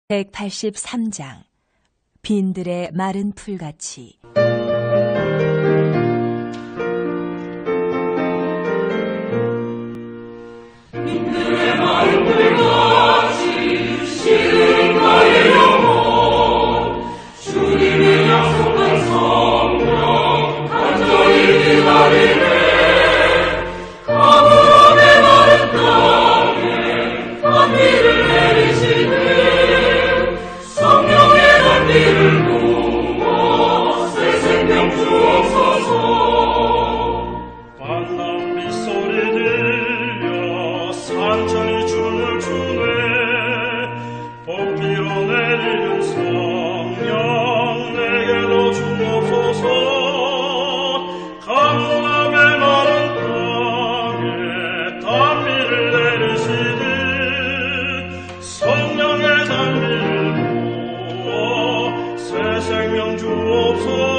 183장 빈들의 마른 풀같이. 빈들의 마른 풀같이 시든 나의 영혼, 주님의 약속한 성령 간절히 기다리네. 가뭄의 마른 땅에 단비를 내리시네. 성령의 단비를 부어 새 생명 주옵소서. 만남 빗소리 들려 산천이 춤을 추네. 복비로 내리는 성령 내게로 주옵소서. 가뭄의 마른 땅에 단비를 내리시니 성령의 단비를 부어 새 생명 주옵소서.